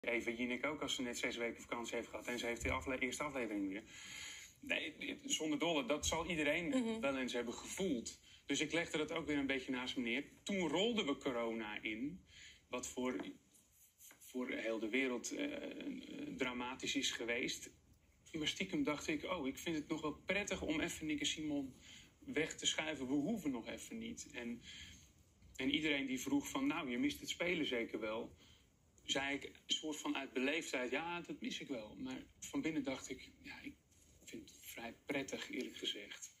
Eva Jinek ook als ze net 6 weken vakantie heeft gehad. En ze heeft de eerste aflevering weer. Nee, zonder dolle, dat zal iedereen wel eens hebben gevoeld. Dus ik legde dat ook weer een beetje naast me neer. Toen rolden we corona in. Wat voor heel de wereld dramatisch is geweest. Maar stiekem dacht ik, ik vind het nog wel prettig om even Nick en Simon weg te schuiven. We hoeven nog even niet. En iedereen die vroeg van, nou, je mist het spelen zeker wel. Zei ik, een soort van uit beleefdheid, ja, dat mis ik wel. Maar van binnen dacht ik, ja, ik vind het vrij prettig, eerlijk gezegd.